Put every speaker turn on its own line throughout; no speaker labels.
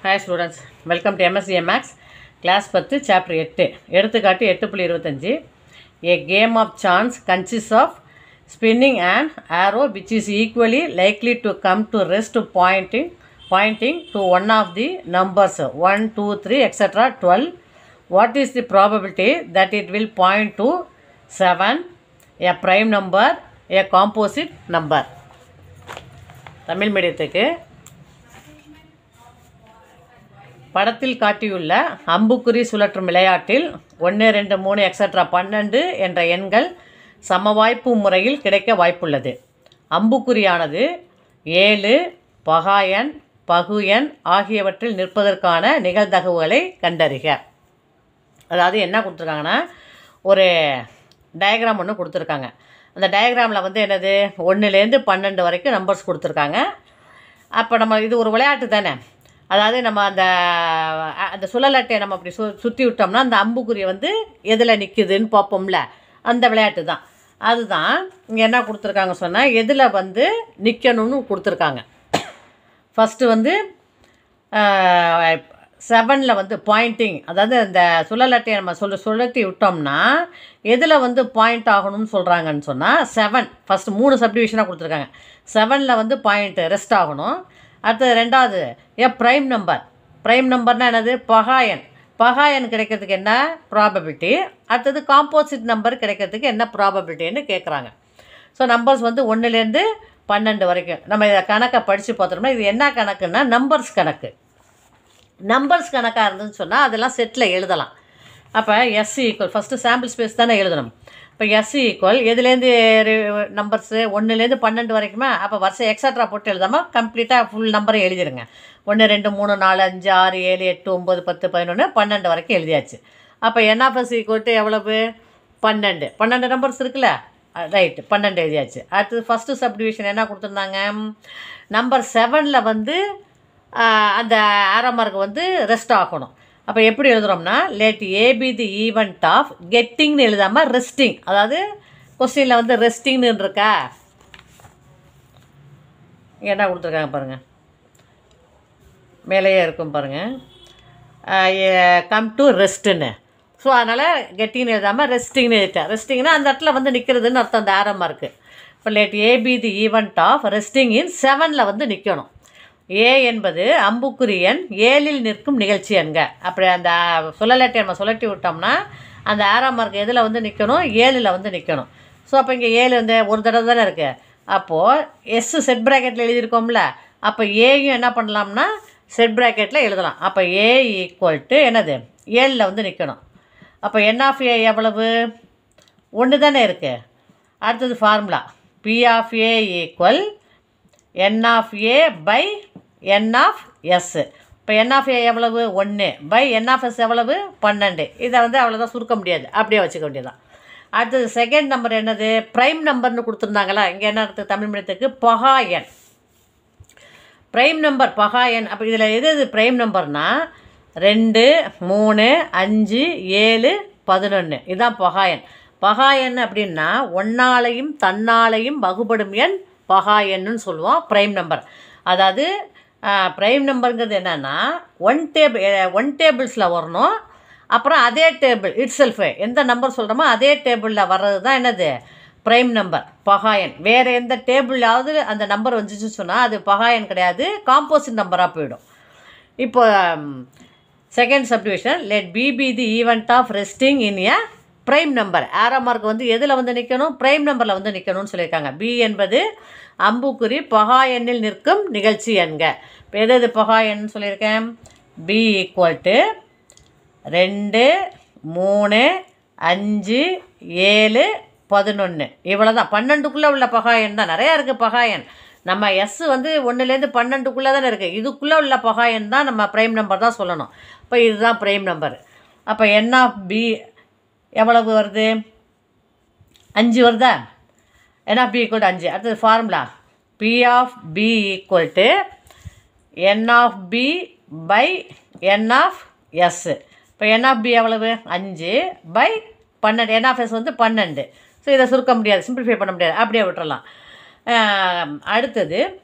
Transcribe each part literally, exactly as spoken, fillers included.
Hi students, welcome to M S C M Max Class ten Chapter eight. எடுத்துக்காட்டு எட்டு புள்ளி இருபத்தஞ்சு. A game of chance consists of spinning an arrow which is equally likely to come to rest pointing pointing to one of the numbers one, two, three, et cetera twelve. What is the probability that it will point to seven, a prime number, a composite number? Tamil மீடியத்துக்கு படத்தில் காட்டியுள்ள அம்புக்குறி சுழற்றும் விளையாட்டில் ஒன்று ரெண்டு மூணு extra பன்னெண்டு என்ற எண்கள் சமவாய்ப்பு முறையில் கிடைக்க வாய்ப்புள்ளது. அம்புக்குறியானது ஏழு, பகாயன், பகு எண் ஆகியவற்றில் நிற்பதற்கான நிகழ்தகவுகளை கண்டறிக. அதாவது என்ன கொடுத்துருக்காங்கன்னா, ஒரு டயக்ராம் ஒன்று கொடுத்துருக்காங்க. அந்த டயக்ராமில் வந்து என்னது, ஒன்றுலேருந்து பன்னெண்டு வரைக்கும் நம்பர்ஸ் கொடுத்துருக்காங்க. அப்போ நம்ம இது ஒரு விளையாட்டு தானே, அதாவது நம்ம அந்த அந்த சுழல் அட்டையை நம்ம அப்படி சு சுற்றி விட்டோம்னா அந்த அம்புக்குறியை வந்து எதில் நிற்குதுன்னு பார்ப்போம்ல, அந்த விளையாட்டு தான். அதுதான் இங்கே என்ன கொடுத்துருக்காங்க சொன்னால், எதில் வந்து நிற்கணும்னு கொடுத்துருக்காங்க. ஃபஸ்ட்டு வந்து செவனில் வந்து பாயிண்டிங், அதாவது இந்த சுழல் அட்டையை நம்ம சொல்ல சுழற்றி விட்டோம்னா எதில் வந்து பாயிண்ட் ஆகணும்னு சொல்கிறாங்கன்னு சொன்னால் செவன். ஃபஸ்ட்டு மூணு சப்டிவிஷனாக கொடுத்துருக்காங்க. செவனில் வந்து பாயிண்ட் ரெஸ்ட் ஆகணும். அடுத்தது ரெண்டாவது ஏ ப்ரைம் நம்பர். ப்ரைம் நம்பர்னால் என்னது, பகாயன். பகாயன் கிடைக்கிறதுக்கு என்ன ப்ராபபிலிட்டி, அடுத்தது காம்போசிட் நம்பர் கிடைக்கிறதுக்கு என்ன ப்ராபபிலிட்டின்னு கேட்குறாங்க. ஸோ நம்பர்ஸ் வந்து ஒன்றுலேருந்து பன்னெண்டு வரைக்கும் நம்ம இதை கணக்கை படித்து பார்த்தோம்னா இது என்ன கணக்குன்னா நம்பர்ஸ் கணக்கு. நம்பர்ஸ் கணக்காக இருந்துன்னு சொன்னால் அதெல்லாம் செட்டில் எழுதலாம். அப்போ S equal first sample space தானே எழுதணும். இப்போ எஸ் ஈக்குவல் எதுலேருந்து நம்பர்ஸு ஒன்றுலேருந்து பன்னெண்டு வரைக்குமா, அப்போ வருஷம் எக்ஸட்ரா போட்டு எழுதாமல் கம்ப்ளீட்டாக ஃபுல் நம்பரை எழுதிடுங்க. ஒன்று ரெண்டு மூணு நாலு அஞ்சு ஆறு ஏழு எட்டு ஒம்பது பத்து பதினொன்று பன்னெண்டு வரைக்கும் எழுதியாச்சு. அப்போ என்ஆஃப்எஸ் ஈக்குவல் டு எவ்வளவு, பன்னெண்டு. பன்னெண்டு நம்பர்ஸ் இருக்குல்ல, ரைட்டு, பன்னெண்டு எழுதியாச்சு. அடுத்தது ஃபஸ்ட்டு சப்டிவிஷன் என்ன கொடுத்துருந்தாங்க, நம்பர் செவனில் வந்து அந்த ஆரோ மார்க் வந்து ரெஸ்ட் ஆகணும். அப்போ எப்படி எழுதுகிறோம்னா, let A be the event of கெட்டிங்னு எழுதாமல் ரெஸ்டிங். அதாவது கொஸ்டினில் வந்து ரெஸ்டிங்னு இருக்கா, என்ன கொடுத்துருக்காங்க பாருங்கள், மேலேயே இருக்கும் பாருங்கள், கம் டு ரெஸ்ட்டுன்னு. ஸோ அதனால் கெட்டிங்னு எழுதாமல் ரெஸ்டிங்னு எழுதிட்டேன். ரெஸ்டிங்னா அந்த இடத்துல வந்து நிற்கிறதுன்னு அர்த்தம் அந்த ஆரோ மார்க்கு. இப்போ let A be the event of resting in செவனில் வந்து நிற்கணும். ஏ என்பது அம்புக்குறி எண் ஏழில் நிற்கும் நிகழ்ச்சி எண்க. அப்படி அந்த சுழலட்டை நம்ம சுழட்டி விட்டோம்னா அந்த ஆரோ மார்க் எதில் வந்து நிற்கணும், ஏழில் வந்து நிற்கணும். ஸோ அப்போ இங்கே ஏழு வந்து ஒரு தடவை தானே இருக்குது. அப்போது எஸ் செட் ப்ராக்கெட்டில் எழுதியிருக்கோம்ல, அப்போ ஏயும் என்ன பண்ணலாம்னா செட் ப்ராக்கெட்டில் எழுதலாம். அப்போ ஏ ஈக்குவல் டு என்னது, ஏழில் வந்து நிற்கணும். அப்போ என் ஆஃப் ஏ எவ்வளவு, ஒன்று தானே இருக்குது. அடுத்தது formula P of A equal n of A by n of S. இப்போ என் ஆஃப் ஏ எவ்வளவு, ஒன்று பை என் ஆஃப் எஸ் எவ்வளவு, பன்னெண்டு. இதை வந்து அவ்வளோதான் சுருக்க முடியாது, அப்படியே வச்சுக்க வேண்டியதான். அடுத்தது செகண்ட் நம்பர் என்னது, ப்ரைம் நம்பர்னு கொடுத்துருந்தாங்களா, இங்கே என்ன இருக்குது தமிழ் மீடியத்துக்கு, பகாயன். ப்ரைம் நம்பர் பகாயன். அப்போ இதில் எது எது ப்ரைம் நம்பர்னால் ரெண்டு, மூணு, அஞ்சு, ஏழு, பதினொன்று, இதுதான் பகாயன். பகாயன் அப்படின்னா ஒன்னாலையும் தன்னாலையும் வகுபடும் எண் பகாயன்னு சொல்லுவோம் ப்ரைம் நம்பர். அதாவது ப்ரைம் நம்பருங்கிறது என்னென்னா ஒன் டேபிள் ஒன் டேபிள்ஸில் வரணும். அப்புறம் அதே டேபிள் இட் செல்ஃபு எந்த நம்பர் சொல்கிறோமோ அதே டேபிளில் வர்றது தான் என்னது ப்ரைம் நம்பர் பகாயன். வேறு எந்த டேபிளாவது அந்த நம்பர் வந்துச்சுன்னு சொன்னால் அது பகாயன் கிடையாது, காம்போசிட் நம்பராக போயிடும். இப்போ second subdivision let B be the event of resting in a prime number. Arrow mark வந்து எதில் வந்து நிற்கணும், ப்ரைம் நம்பரில் வந்து நிற்கணும்னு சொல்லியிருக்காங்க. பி என்பது அம்புக்குறி பகாயனில் நிற்கும் நிகழ்ச்சி எண்க. இப்போ எது எது பகாயன்னு சொல்லியிருக்கேன், பி ஈக்குவல் டு ரெண்டு, மூணு, அஞ்சு, ஏழு, பதினொன்று, இவ்வளோ தான். பன்னெண்டுக்குள்ளே உள்ள பகாயன் தான், நிறையா இருக்குது பகாயன். நம்ம எஸ் வந்து ஒன்றுலேருந்து பன்னெண்டுக்குள்ளே தானே இருக்குது, இதுக்குள்ளே உள்ள பகாயன் தான் நம்ம ப்ரைம் நம்பர் தான் சொல்லணும். இப்போ இதுதான் ப்ரைம் நம்பர். அப்போ என் ஆஃப் பி எவ்வளவு வருது, அஞ்சு வருதா, n of B equal to அஞ்சு. அடுத்தது formula P of B equal to n of B by n of S. இப்போ என் ஆஃப் பி எவ்வளவு, அஞ்சு பை பன்னெண்டு, என் ஆஃப் எஸ் வந்து பன்னெண்டு. ஸோ இதை சுருக்க முடியாது, சிம்பிளிஃபை பண்ண முடியாது, அப்படியே விட்டுறலாம். அடுத்தது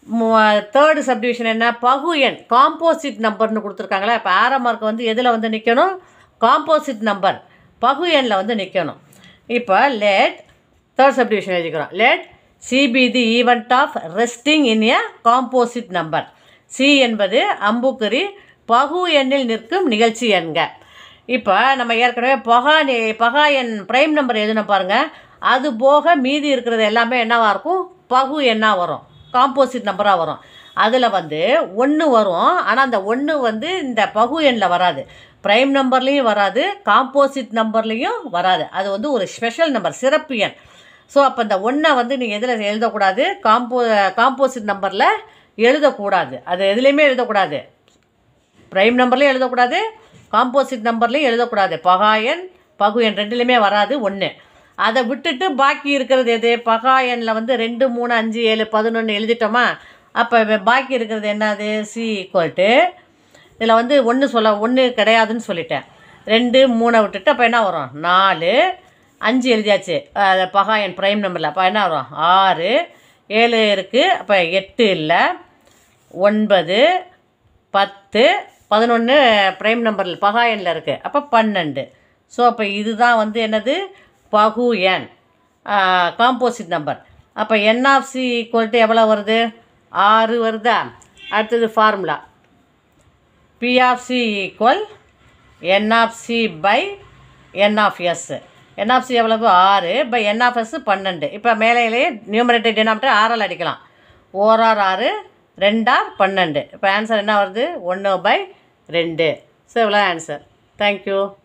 தேர்டு சப்டிவிஷன் என்ன, பகு எண் காம்போசிட் நம்பர்னு கொடுத்துருக்காங்களே. இப்போ ஆரோ மார்க் வந்து எதில் வந்து நிற்கணும், காம்போசிட் நம்பர் பகு எண்ணில் வந்து நிற்கணும். இப்போ லெட் தேர்ட் சப்டிவிஷன் எழுதிக்கிறோம். Let C be the event of resting in a composite number. C என்பது அம்புக்குறி பகு எண்ணில் நிற்கும் நிகழ்ச்சி எண்க. இப்போ நம்ம ஏற்கனவே பகா பகா எண் ப்ரைம் நம்பர் எதுனா பாருங்கள், அது போக மீதி இருக்கிறது எல்லாமே என்னவாக இருக்கும், பகு எண்ணாக வரும், காம்போசிட் நம்பராக வரும். அதில் வந்து ஒன்று வரும், ஆனால் அந்த ஒன்று வந்து இந்த பகு எண்ணில் வராது, ப்ரைம் நம்பர்லேயும் வராது, காம்போசிட் நம்பர்லேயும் வராது. அது வந்து ஒரு ஸ்பெஷல் நம்பர், சிறப்பு எண். ஸோ அப்போ இந்த ஒன்றை வந்து நீங்கள் எதில் எழுதக்கூடாது, காம்போ காம்போசிட் நம்பரில் எழுதக்கூடாது. அது எதுலேயுமே எழுதக்கூடாது, ப்ரைம் நம்பர்லேயும் எழுதக்கூடாது, காம்போசிட் நம்பர்லேயும் எழுதக்கூடாது. பகா எண் பகு எண் ரெண்டுலேயுமே வராது ஒன்று. அதை விட்டுட்டு பாக்கி இருக்கிறது எது, பகா எண்ணில் வந்து ரெண்டு மூணு அஞ்சு ஏழு பதினொன்று எழுதிட்டோமா, அப்போ பாக்கி இருக்கிறது என்னது, சி ஈக்குவல் டு இதில் வந்து ஒன்று சொல்ல ஒன்று கிடையாதுன்னு சொல்லிட்டேன், ரெண்டு மூணை விட்டுட்டு அப்போ என்ன வரும், நாலு அஞ்சு எழுதியாச்சு பகா எண் ப்ரைம் நம்பரில். அப்போ என்ன வரும், ஆறு, ஏழு இருக்குது, அப்போ எட்டு இல்லை, ஒன்பது, பத்து, பதினொன்று ப்ரைம் நம்பரில் பகா எண்ணில் இருக்குது, அப்போ பன்னெண்டு. ஸோ அப்போ இதுதான் வந்து என்னது, பகு எண் காம்போசிட் நம்பர். அப்போ n of C equal to எவ்வளோ வருது, ஆறு வருதா. அடுத்தது formula, P of C equal n of C by n of S. N of C எவ்வளவு, ஆறு பை என் ஆஃப் எஸ் பன்னெண்டு. இப்போ மேலேயே நியூமரேட்டர் டினாமினேட்டர் ஆறால் அடிக்கலாம், ஓரார் ஆறு, ரெண்டார் பன்னெண்டு. இப்போ ஆன்சர் என்ன வருது, ஒன்று பை ரெண்டு. ஸோ இவ்வளோ ஆன்சர். தேங்க்யூ.